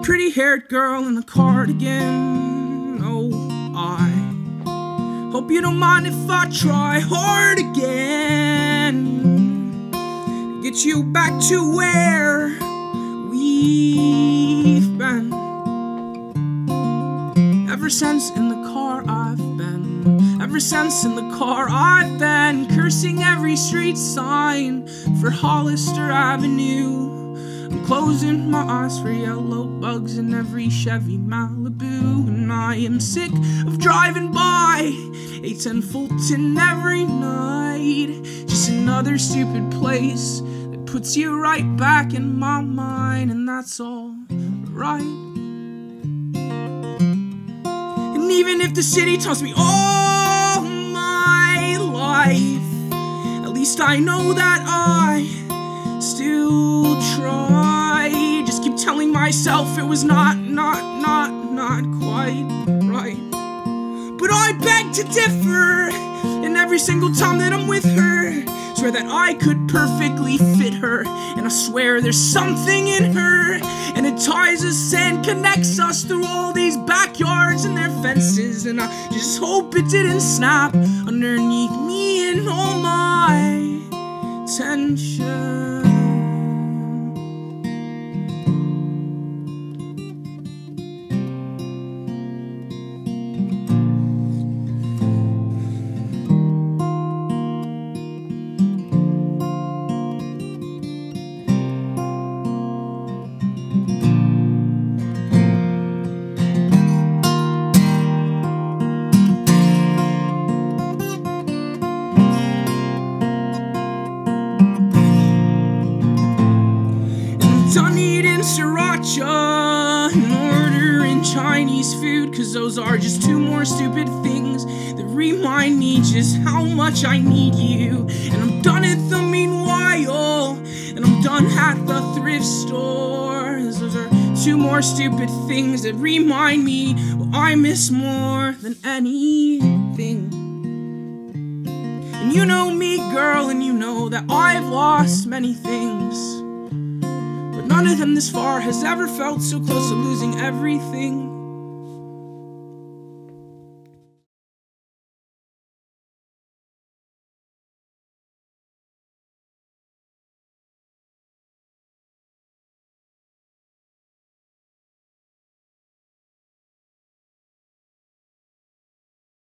pretty-haired girl in a cardigan. Oh, I hope you don't mind if I try hard again to get you back to where we've been. Ever since in the car I've been, ever since in the car I've been, cursing every street sign for Hollister Avenue. I'm closing my eyes for yellow bugs in every Chevy Malibu, and I am sick of driving by 810 Fulton every night. Just another stupid place that puts you right back in my mind, and that's all right. And even if the city taunts me all my life, at least I know that I still try. Just keep telling myself it was not quite right. But I beg to differ, and every single time that I'm with her, swear that I could perfectly fit her. And I swear there's something in her, and it ties us and connects us through all these backyards and their fences. And I just hope it didn't snap underneath me and all my tension. Done eating sriracha and ordering Chinese food, cause those are just two more stupid things that remind me just how much I need you. And I'm done at the meanwhile, and I'm done at the thrift store. Those are two more stupid things that remind me what I miss more than anything. And you know me, girl, and you know that I've lost many things, none of them this far has ever felt so close to losing everything.